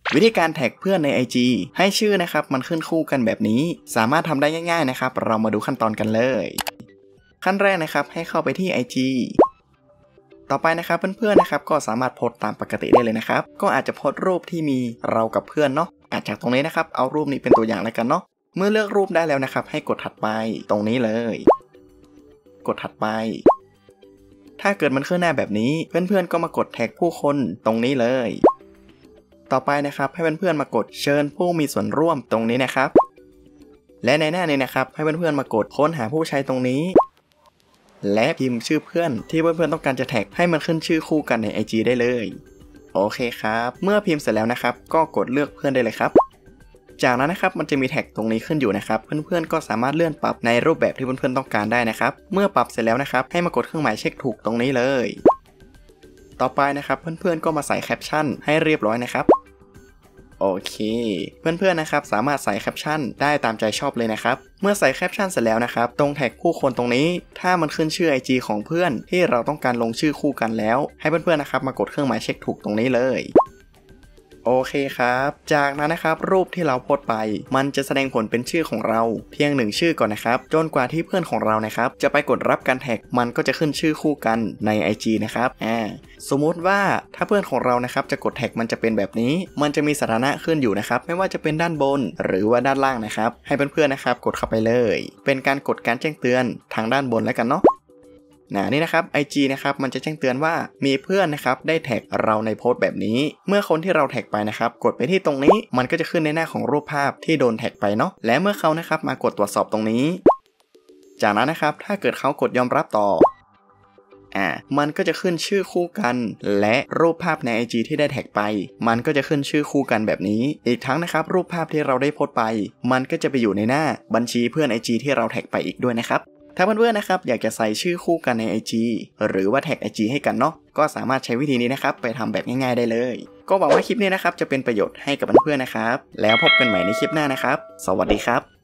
วิธีการแท็กเพื่อนใน IG ให้ชื่อนะครับมันขึ้นคู่กันแบบนี้สามารถทำได้ง่ายๆนะครับเรามาดูขั้นตอนกันเลยขั้นแรกนะครับให้เข้าไปที่ IG ต่อไปนะครับเพื่อนๆนะครับก็สามารถโพสต์ตามปกติได้เลยนะครับก็อาจจะโพสต์รูปที่มีเรากับเพื่อนเนาะจากตรงนี้นะครับเอารูปนี้เป็นตัวอย่างแล้วกันเนาะเมื่อเลือกรูปได้แล้วนะครับให้กดถัดไปตรงนี้เลยกดถัดไปถ้าเกิดมันขึ้นหน้าแบบนี้เพื่อนๆก็มากดแท็กผู้คนตรงนี้เลยต่อไปนะครับให้เพื่อนๆมากดเชิญผู้มีส่วนร่วมตรงนี้นะครับและในหน้านี้นะครับให้เพื่อนๆมากดค้นหาผู้ใช้ตรงนี้และพิมพ์ชื่อเพื่อนที่เพื่อนๆต้องการจะแท็กให้มันขึ้นชื่อคู่กันใน IG ได้เลยโอเคครับเมื่อพิมพ์เสร็จแล้วนะครับก็กดเลือกเพื่อนได้เลยครับจากนั้นนะครับมันจะมีแท็กตรงนี้ขึ้นอยู่นะครับเพื่อนๆก็สามารถเลื่อนปรับในรูปแบบที่เพื่อนๆต้องการได้นะครับเมื่อปรับเสร็จแล้วนะครับให้มากดเครื่องหมายเช็คถูกตรงนี้เลยต่อไปนะครับเพื่อนๆก็มาใส่แคปชั่นให้เรียบร้อยนะครับโอเคเพื่อนๆนะครับสามารถใส่แคปชั่นได้ตามใจชอบเลยนะครับเมื่อใส่แคปชั่นเสร็จแล้วนะครับตรงแท็กผู้คนตรงนี้ถ้ามันขึ้นชื่อ IG ของเพื่อนที่เราต้องการลงชื่อคู่กันแล้วให้เพื่อนๆนะครับมากดเครื่องหมายเช็คถูกตรงนี้เลยโอเคครับจากนั้นนะครับรูปที่เราโพสต์ไปมันจะแสดงผลเป็นชื่อของเราเพียง1ชื่อก่อนนะครับจนกว่าที่เพื่อนของเรานะครับจะไปกดรับการแท็กมันก็จะขึ้นชื่อคู่กันใน IG นะครับสมมุติว่าถ้าเพื่อนของเรานะครับจะกดแท็กมันจะเป็นแบบนี้มันจะมีสถานะขึ้นอยู่นะครับไม่ว่าจะเป็นด้านบนหรือว่าด้านล่างนะครับให้เพื่อนๆนะครับกดเข้าไปเลยเป็นการกดการแจ้งเตือนทางด้านบนแล้วกันเนาะนี่นะครับ IG นะครับมันจะแจ้งเตือนว่ามีเพื่อนนะครับได้แท็กเราในโพสต์แบบนี้เมื่อคนที่เราแท็กไปนะครับกดไปที่ตรงนี้มันก็จะขึ้นในหน้าของรูปภาพที่โดนแท็กไปเนาะและเมื่อเขานะครับมากดตรวจสอบตรงนี้จากนั้นนะครับถ้าเกิดเขากดยอมรับต่อมันก็จะขึ้นชื่อคู่กันและรูปภาพใน IG ที่ได้แท็กไปมันก็จะขึ้นชื่อคู่กันแบบนี้อีกทั้งนะครับรูปภาพที่เราได้โพสต์ไปมันก็จะไปอยู่ในหน้าบัญชีเพื่อน IG ที่เราแท็กไปอีกด้วยนะครับถ้าเพื่อนๆนะครับอยากจะใส่ชื่อคู่กันใน IG หรือว่าแท็ก IG ให้กันเนาะก็สามารถใช้วิธีนี้นะครับไปทำแบบง่ายๆได้เลยก็หวังว่าคลิปนี้นะครับจะเป็นประโยชน์ให้กับเพื่อนๆนะครับแล้วพบกันใหม่ในคลิปหน้านะครับสวัสดีครับ